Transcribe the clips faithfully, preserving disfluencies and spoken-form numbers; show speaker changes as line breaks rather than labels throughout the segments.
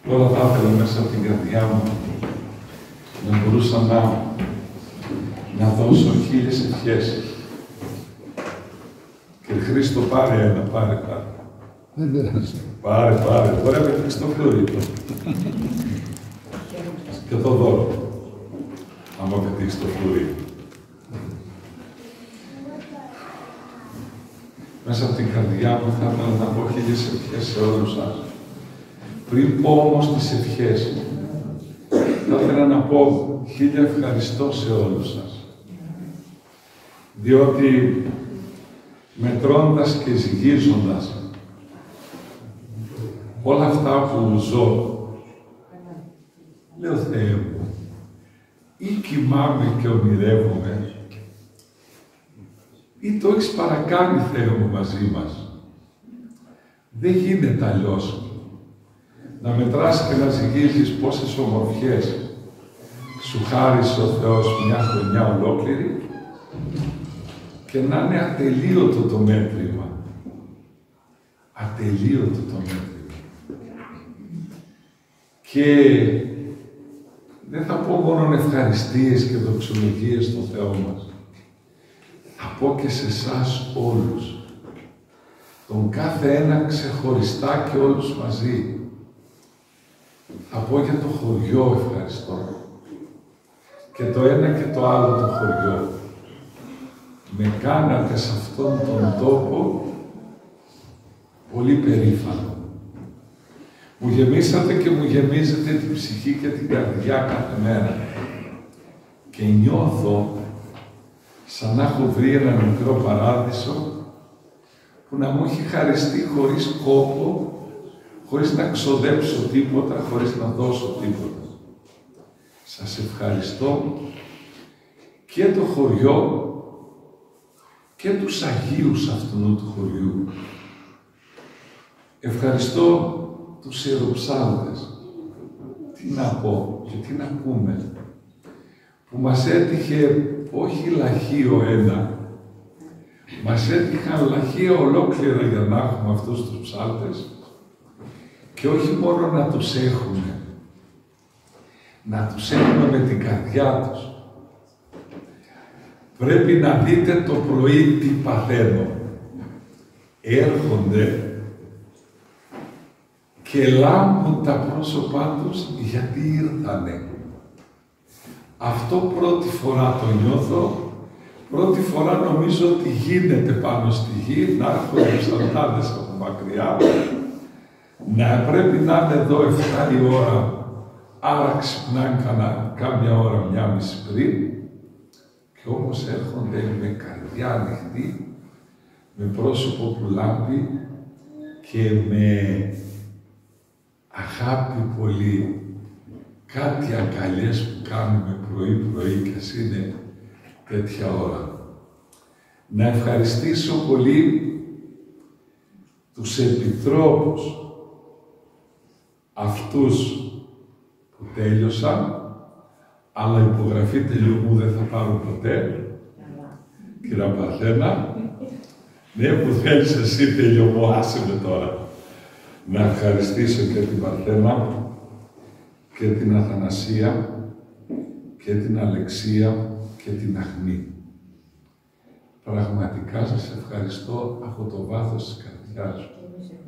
Τώρα θα ήθελα μέσα από την καρδιά μου να μπορούσα να, να δώσω χίλιες ευχές. Κύριε Χρήστο, πάρε ένα, πάρε, πάρε.
Δεν πειράζει.
Πάρε, πάρε. Τώρα με το φλουρί. Και το δώρο. Άμα πετύχεις το φλουρί. Μέσα από την καρδιά μου θα ήθελα να πω χίλιες ευχές σε όλους σας. Πριν πω όμως τις ευχές, θα ήθελα να πω χίλια ευχαριστώ σε όλους σας. Διότι μετρώντας και ζυγίζοντας όλα αυτά που ζω, λέω Θεέ μου, ή κοιμάμαι και ονειρεύομαι, ή το έχεις παρακάνει, Θεέ μου, μαζί μας. Δεν γίνεται αλλιώς. Να μετράς και να ζυγίζεις πόσες ομορφιές σου χάρισε ο Θεός μια χρονιά ολόκληρη και να είναι ατελείωτο το μέτρημα. Ατελείωτο το μέτρημα. Και δεν θα πω μόνο ευχαριστίες και δοξολογίες στον Θεό μας. Θα πω και σε εσάς όλους. Τον κάθε ένα ξεχωριστά και όλους μαζί. Θα πω για το χωριό ευχαριστώ. Και το ένα και το άλλο το χωριό. Με κάνατε σε αυτόν τον τόπο πολύ περήφανο. Μου γεμίσατε και μου γεμίζετε την ψυχή και την καρδιά κάθε μέρα. Και νιώθω σαν να έχω βρει ένα μικρό παράδεισο που να μου έχει χαριστεί χωρίς κόπο, χωρίς να ξοδέψω τίποτα, χωρίς να δώσω τίποτα. Σας ευχαριστώ και το χωριό και τους Αγίους αυτού του χωριού. Ευχαριστώ τους ιεροψάλτες. Τι να πω και τι να πούμε. Που μας έτυχε όχι λαχείο ένα, μας έτυχαν λαχεία ολόκληρα για να έχουμε αυτούς τους ψάλτες και όχι μόνο να τους έχουμε, να τους έχουμε με την καρδιά τους. Πρέπει να δείτε το πρωί τι παθαίνω. Έρχονται και λάμπουν τα πρόσωπά τους γιατί ήρθανε. Αυτό πρώτη φορά το νιώθω, πρώτη φορά νομίζω ότι γίνεται πάνω στη γη, να έρχονται οι ψαλτάδες από μακριά, να πρέπει να είναι εδώ εφτά η ώρα, άρα ξυπνάνε κανένα κάμια ώρα, μια μισή πριν, και όμως έρχονται με καρδιά ανοιχτή, με πρόσωπο που λάμπει και με αγάπη πολύ. Κάτι αγκαλιές που κάνουμε πρωί-πρωί και ας είναι τέτοια ώρα. Να ευχαριστήσω πολύ τους επιτρόπους αυτούς που τέλειωσαν, αλλά υπογραφή τελειωμού δεν θα πάρουν ποτέ. Κυρία Παρθένα, ναι, που θέλεις εσύ τελειωμό, άσε με τώρα. Να ευχαριστήσω και την Παρθένα και την Αθανασία και την Αλεξία και την Αχνή. Πραγματικά σας ευχαριστώ από το βάθος της καρδιάς μου.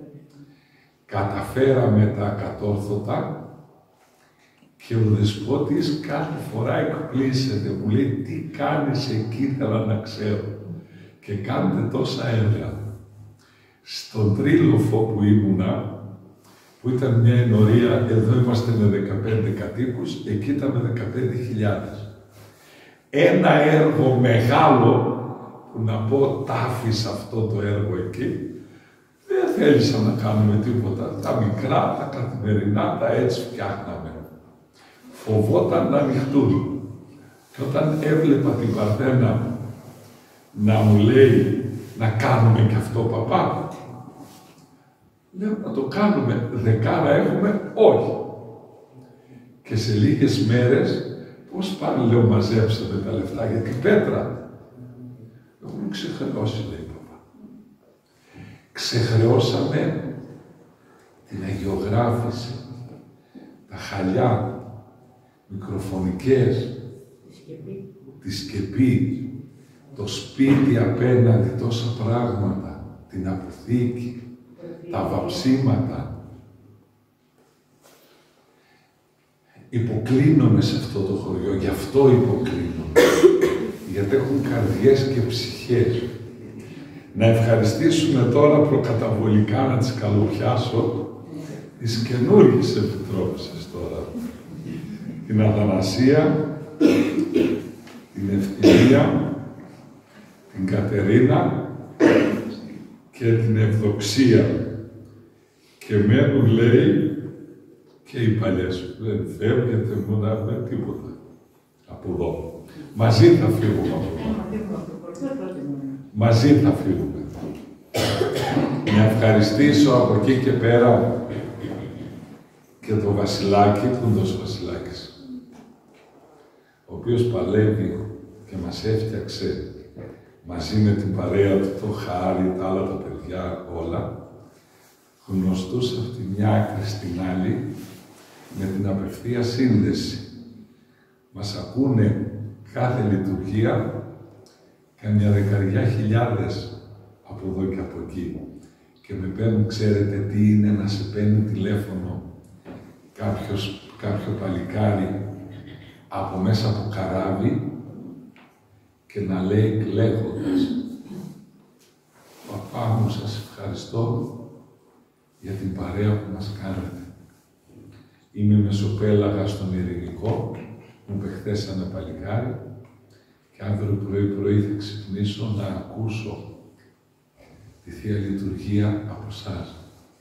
Καταφέραμε τα ακατόρθωτα και ο Δεσπότης κάθε φορά εκπλήσεται. Μου λέει, τι κάνεις εκεί, ήθελα να ξέρω. Και κάνετε τόσα έργα. Στον Τρίλοφο που ήμουνα, που ήταν μια ενορία, εδώ είμαστε με δεκαπέντε κατοίκους, εκεί ήταν με δεκαπέντε χιλιάδες. Ένα έργο μεγάλο, που να πω τάφης αυτό το έργο εκεί, δεν θέλησα να κάνουμε τίποτα. Τα μικρά, τα καθημερινά, τα έτσι φτιάχναμε. Φοβόταν να ανοιχτούν. Και όταν έβλεπα την Παρθένα να μου λέει να κάνουμε και αυτό, παπά, λέω να το κάνουμε, δεκάρα έχουμε, όχι. Και σε λίγες μέρες, πώς πάνε, λέω, μαζέψαμε τα λεφτά για την πέτρα. Έχουν ξεχρεώσει, λέει, παπά. Ξεχρεώσαμε την αγιογράφηση, χαλιά, μικροφωνικές, τη σκεπή, το σπίτι απέναντι, τόσα πράγματα, την αποθήκη, τα βαψίματα. Υποκλίνομαι σε αυτό το χωριό, γι' αυτό υποκλίνομαι. Γιατί έχουν καρδιές και ψυχές. Να ευχαριστήσουμε τώρα προκαταβολικά, να τις καλοπιάσω, τις καινούργιες επιτρόπισσες τώρα. Την Αθανασία, την Ευθυμία, την Κατερίνα και την Ευδοξία. Και μένουν, λέει, και οι παλιές. Δεν φεύγετε μου να έχουμε τίποτα από εδώ. Μαζί θα φύγουμε από εδώ. Μαζί θα φύγουμε. Να ευχαριστήσω από εκεί και πέρα και τον Βασιλάκη, τον Δος Βασιλάκης, ο οποίος παλεύει και μας έφτιαξε μαζί με την παρέα του, το Χάρη, τα άλλα τα παιδιά, όλα, γνωστούς από τη μια άκρη στην άλλη, με την απευθεία σύνδεση. Μας ακούνε κάθε λειτουργία, καμιά δεκαριά χιλιάδες από εδώ και από εκεί. Και με παίρνουν, ξέρετε τι είναι να σε παίρνει τηλέφωνο κάποιος, κάποιο παλικάρι από μέσα από καράβι και να λέει κλαίγοντας: «Παπά μου, σας ευχαριστώ για την παρέα που μας κάνετε. Είμαι μεσοπέλαγα στον Ειρηνικό, μου παιχτέσανε παλικάρι και αύριο πρωί-πρωί θα ξυπνήσω να ακούσω τη Θεία Λειτουργία από εσάς.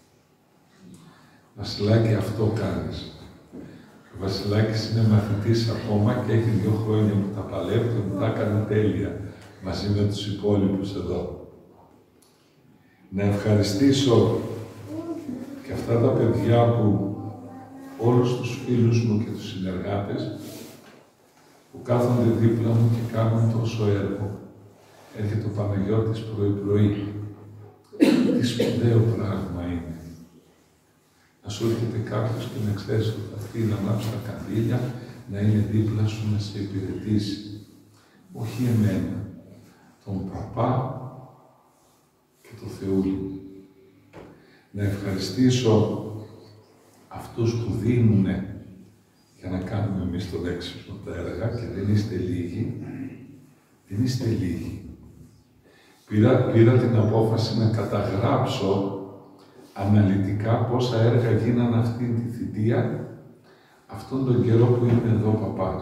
Βασιλάκη, αυτό κάνεις». Ο Βασιλάκης είναι μαθητής ακόμα και έχει δύο χρόνια που τα παλεύει και μου τα έκανε τέλεια μαζί με τους υπόλοιπους εδώ. Να ευχαριστήσω και αυτά τα παιδιά που όλους τους φίλους μου και τους συνεργάτες που κάθονται δίπλα μου και κάνουν τόσο έργο. Έρχεται ο Παναγιώτης πρωί-πρωί. Τι σπουδαίο πράγμα είναι. Να σου έρχεται κάποιος και να ξέρεις ότι θα έρθει να ανάψει τα καντήλια, να είναι δίπλα σου να σε υπηρετήσει. Όχι εμένα, τον παπά και το Θεούλη. Να ευχαριστήσω αυτούς που δίνουνε για να κάνουμε εμείς τον έξυπνο τα έργα και δεν είστε λίγοι. Δεν είστε λίγοι. Πήρα, πήρα την απόφαση να καταγράψω αναλυτικά πόσα έργα γίνανε αυτή τη θητεία, αυτόν τον καιρό που είμαι εδώ παπάς.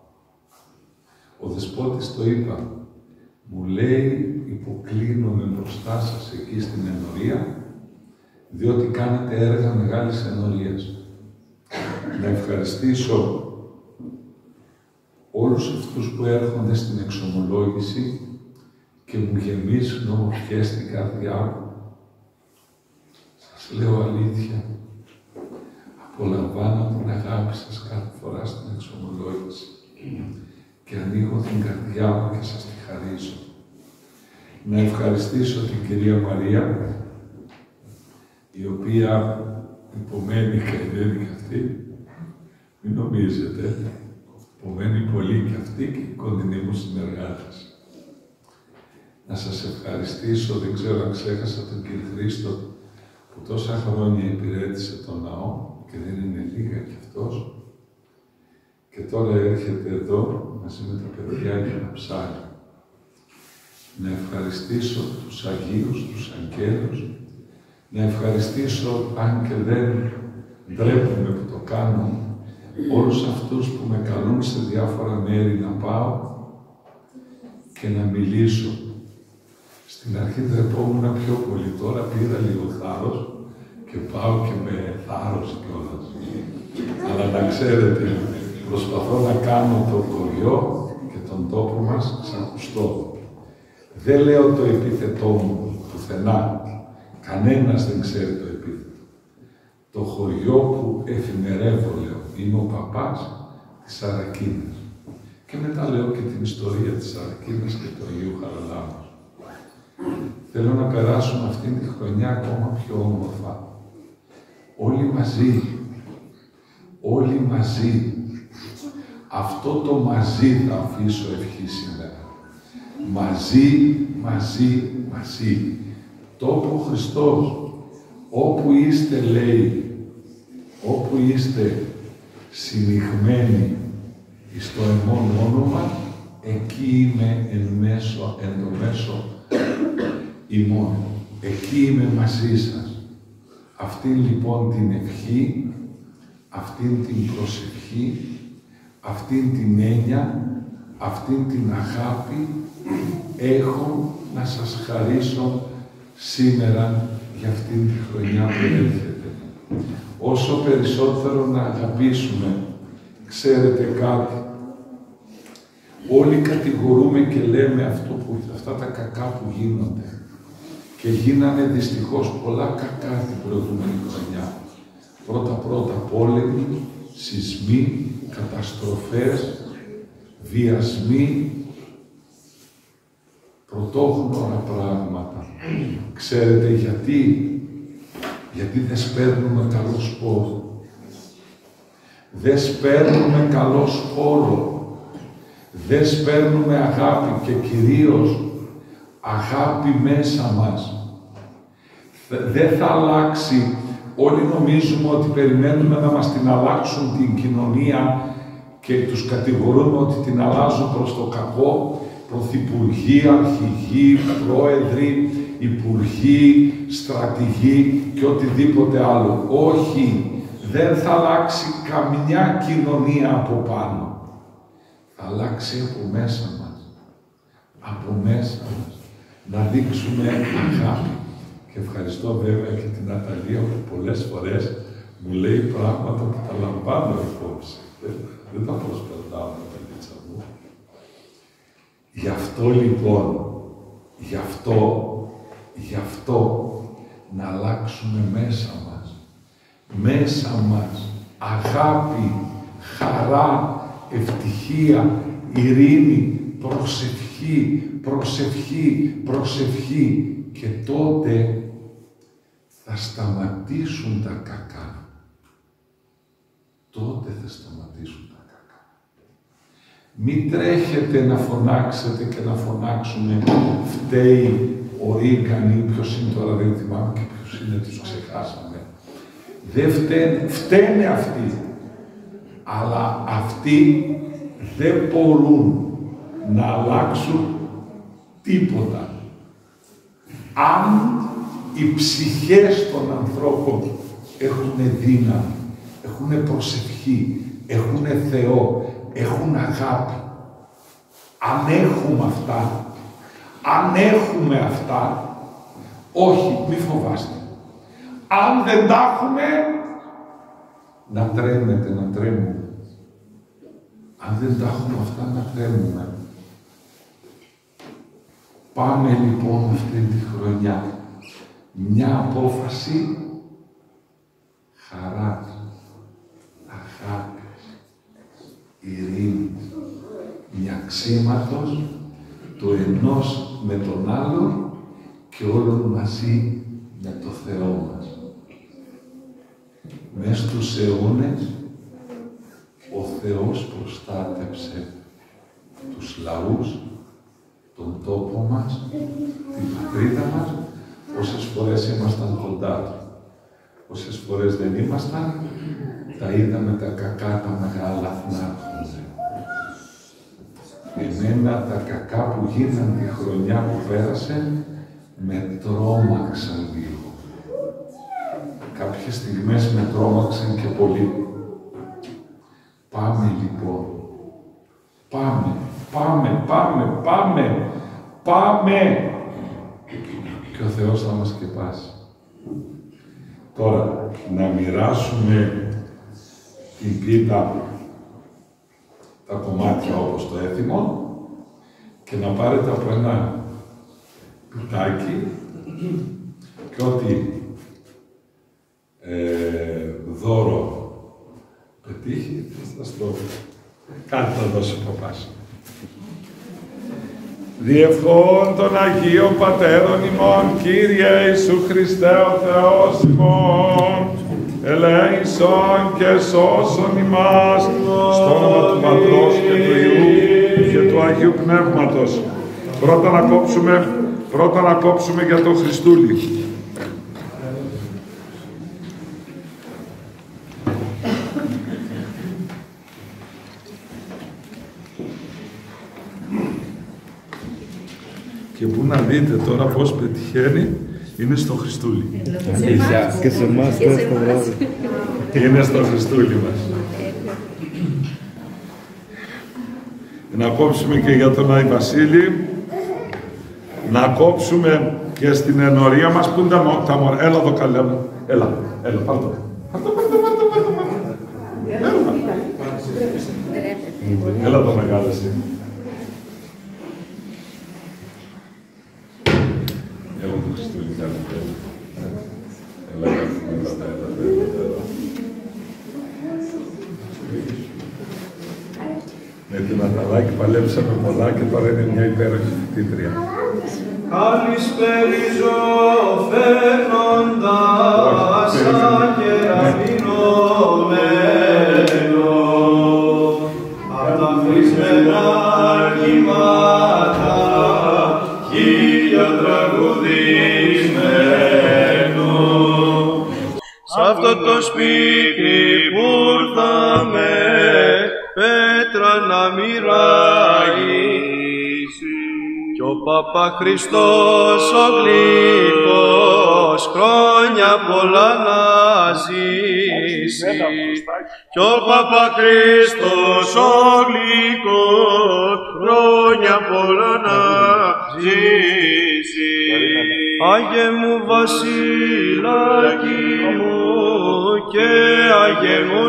Ο Δεσπότης το είπα. Μου λέει, υποκλίνομαι μπροστά σας εκεί στην ενορία, διότι κάνετε έργα μεγάλης ενορίας. Να ευχαριστήσω όλους αυτούς που έρχονται στην εξομολόγηση και μου γεμίζουν ομορφιές στην καρδιά μου. Σας λέω αλήθεια, απολαμβάνω την αγάπη σας κάθε φορά στην εξομολόγηση και ανοίγω την καρδιά μου και σας τη χαρίζω. Να ευχαριστήσω την κυρία Μαρία, η οποία υπομένει καημένη κι αυτή, μην νομίζετε, υπομένει πολύ κι αυτή και οι κοντινοί μου συνεργάτες. Να σας ευχαριστήσω, δεν ξέρω αν ξέχασα τον κύριο Χρήστο, που τόσα χρόνια υπηρέτησε τον ναό και δεν είναι λίγα κι αυτός, και τώρα έρχεται εδώ μαζί με τα παιδιά για να ψάρει. Να ευχαριστήσω τους Αγίους, τους Αγγέλους, να ευχαριστήσω, αν και δεν ντρέπομαι που το κάνω, όλους αυτούς που με καλούν σε διάφορα μέρη να πάω και να μιλήσω. Στην αρχή ντρεπόμουν πιο πολύ, τώρα πήρα λίγο θάρρος και πάω και με θάρρος κιόλας. Αλλά να ξέρετε, προσπαθώ να κάνω το χωριό και τον τόπο μας ξακουστό. Δεν λέω το επίθετό μου πουθενά. Κανένας δεν ξέρει το επίθετο. Το χωριό που εφημερεύω, λέω, είμαι ο παπάς της Σαρακίνας. Και μετά λέω και την ιστορία της Σαρακίνας και του Αγίου Χαραλάμπους. Θέλω να περάσουμε αυτήν τη χρονιά ακόμα πιο όμορφα. Όλοι μαζί, όλοι όλοι μαζί. Αυτό το μαζί θα αφήσω ευχή σήμερα. Μαζί, μαζί, μαζί. Το είπε ο Χριστός. Όπου είστε, λέει, όπου είστε συνηγμένοι στο εμόν όνομα, εκεί είμαι εν μέσω, εν το μέσο ημών. Εκεί είμαι μαζί σας. Αυτήν λοιπόν την ευχή, αυτήν την προσευχή, αυτήν την έννοια, αυτήν την αγάπη έχω να σας χαρίσω σήμερα για αυτήν τη χρονιά που έρχεται. Όσο περισσότερο να αγαπήσουμε, ξέρετε κάτι, όλοι κατηγορούμε και λέμε αυτό που, αυτά τα κακά που γίνονται. Και γίνανε δυστυχώς πολλά κακά την προηγούμενη χρονιά. Πρώτα-πρώτα πόλεμοι, σεισμοί, καταστροφές, βιασμοί, πρωτόγνωρα πράγματα. Ξέρετε γιατί? Γιατί δεν σπέρνουμε καλό σπόρο. Δεν σπέρνουμε καλό σπόρο. Δεν σπέρνουμε αγάπη και κυρίως αγάπη μέσα μας. Δεν θα αλλάξει. Όλοι νομίζουμε ότι περιμένουμε να μας την αλλάξουν την κοινωνία και τους κατηγορούμε ότι την αλλάζουν προς το κακό. Πρωθυπουργοί, αρχηγοί, πρόεδροι, υπουργοί, στρατηγοί και οτιδήποτε άλλο. Όχι, δεν θα αλλάξει καμιά κοινωνία από πάνω. Θα αλλάξει από μέσα μας. Από μέσα μας. Να δείξουμε αγάπη. Και ευχαριστώ βέβαια και την Ναταλία που πολλές φορές μου λέει πράγματα που τα λαμβάνω υπόψη. Δεν, δεν τα προσπερνάω με τα λίτσα μου. Γι' αυτό λοιπόν, γι' αυτό, γι' αυτό να αλλάξουμε μέσα μας. Μέσα μας αγάπη, χαρά, ευτυχία, ειρήνη, προσευχή, προσευχή, προσευχή. Και τότε θα σταματήσουν τα κακά. Τότε θα σταματήσουν τα κακά. Μην τρέχετε να φωνάξετε και να φωνάξουμε φταίει ο Ρίγκαν ή ποιος είναι τώρα, δεν θυμάμαι και ποιος είναι, τους ξεχάσαμε. Δεν φταίνε, φταίνε αυτοί. Αλλά αυτοί δεν μπορούν να αλλάξουν τίποτα. Αν οι ψυχές των ανθρώπων έχουν δύναμη, έχουν προσευχή, έχουν Θεό, έχουν αγάπη. Αν έχουμε αυτά, αν έχουμε αυτά, όχι, μη φοβάστε. Αν δεν τα έχουμε, να τρέμετε, να τρέμουμε. Αν δεν τα έχουμε αυτά, να τρέμουμε. Πάμε λοιπόν αυτή τη χρονιά. Μια απόφαση χαράς, αγάπης, ειρήνης, μιαξίματος το ενός με τον άλλον και όλων μαζί με το Θεό μας. Μες στους αιώνες ο Θεός προστάτεψε τους λαούς, τον τόπο μας, την πατρίδα μας, όσες φορές ήμασταν κοντά του. Όσες φορές δεν ήμασταν, τα είδαμε τα κακά, τα μεγάλα να έρχονται. Εμένα τα κακά που γίναν τη χρονιά που πέρασε, με τρόμαξαν λίγο. Κάποιες στιγμές με τρόμαξαν και πολύ. Πάμε λοιπόν. Πάμε, πάμε, πάμε, πάμε, πάμε. Και ο Θεός θα μας σκεπάσει. Τώρα, να μοιράσουμε την πίτα, τα κομμάτια όπως το έθιμο και να πάρετε από ένα πιτάκι και ό,τι ε, δώρο πετύχει, θα σας το κάτι θα δώσει ο παπάς. Διευχών των Αγίων Πατέρων ημών, Κύριε Ιησού Χριστέ ο Θεός ημών, ελέησον και σώσον ημάς, στο όνομα του Πατρός και του Υιού και του Αγίου Πνεύματος. Πρώτα να κόψουμε, πρώτα να κόψουμε για τον Χριστούλη. Και πού να δείτε τώρα πώς πετυχαίνει, είναι στο Χριστούλη.
Και σε εμάς τώρα στο βράδυ.
Είναι στο Χριστούλη μας. Να κόψουμε και για τον Άη Βασίλη. Να κόψουμε και στην ενορία μας που είναι τα, τα μωρά. Έλα εδώ καλέ μου. Έλα, έλα, πάρ' το. Πάρ' το, πάρ' το, πάρ' το, πάρ' το. Έλα. Έλα το μεγάλο εσύ. Έλα το Χριστούλη, κάνε τέλος. Έλα, έλα, έλα, έλα. Με την Αταλάκη παλέψαμε πολλά και τώρα είναι μια υπέροχη φοιτήτρια.
Καλησπέριζω φέρνοντας σαν κεραμινωμένο απ' τα χρησμένα κύματα χίλια τραγουδισμένο. Σ' αυτό το σπίτι που ήρθαμε πέτρα να μοιραγήσει κι ο Παπαχριστός ο γλυκός χρόνια πολλά να ζήσει κι ο Παπαχριστός ο γλυκός χρόνια πολλά να ζήσει. Άγιε μου Βασιλάκι μου και Άγιε μου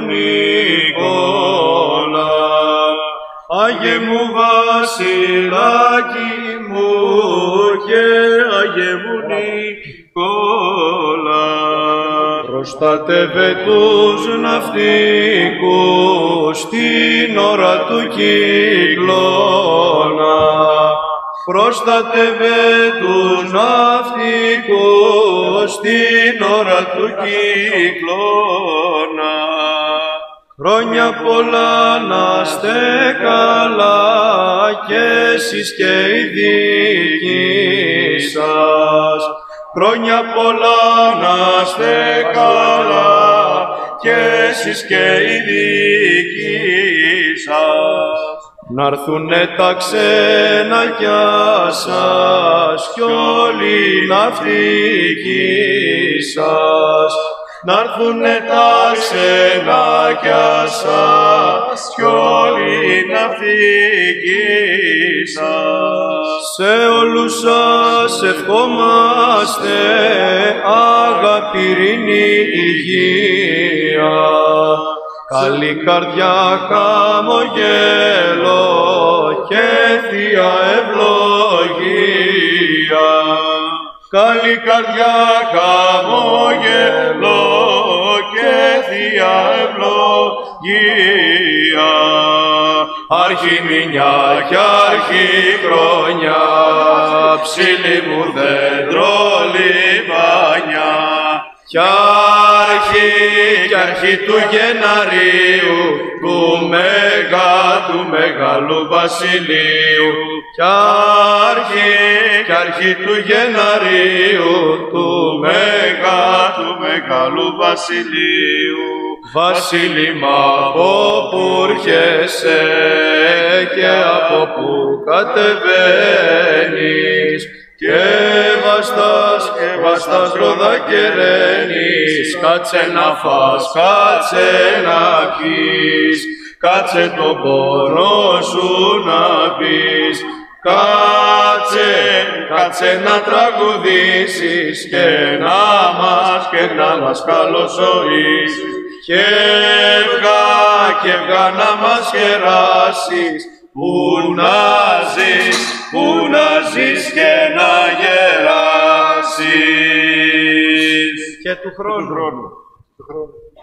Νικόλα, Άγιε μου Βασιλάκι μου και Άγιε μου Νικόλα, προστάτευε τους ναυτικούς την ώρα του κυκλώνα, προστάτευε τους ναυτικούς την ώρα του κυκλώνα. Χρόνια πολλά να είστε καλά και εσείς και οι δικοί σας. Χρόνια πολλά να είστε καλά και εσείς και οι δικοί σας. Να'ρθουνε τα ξενάκια σας κι όλοι οι ναυτικοί σας. Να'ρθουνε τα ξενάκια σας κι όλοι οι ναυτικοί σας. Σε όλους σας ευχόμαστε αγάπη, ειρήνη, υγεία, καλή καρδιά, χαμογέλο και θεία ευλογία. Καλή καρδιά, χαμογέλο και θεία ευλογία. Αρχιμηνιά κι αρχιχρόνια, ψήλη μου δέντρο λιβάνια, κι αρχή, κι αρχή του Γεναρίου, του Μεγα, του Μεγάλου Βασιλείου, κι αρχή, κι αρχή του Γεναρίου, του Μεγα, του Μεγάλου Βασιλείου. Βασίλημα από που έρχεσαι και από που κατεβαίνεις, και βαστάς, και βαστάς ρόδα και ραίνεις, κάτσε να φας, κάτσε να πεις, κάτσε τον πόνο σου να πεις, κάτσε, κάτσε να τραγουδήσεις και να μας, και να μας καλωσορίσεις, και έβγα, και έβγα να μας χεράσεις, που να ζεις, που να ζεις και να γεράσεις. Και του χρόνου. Του χρόνου.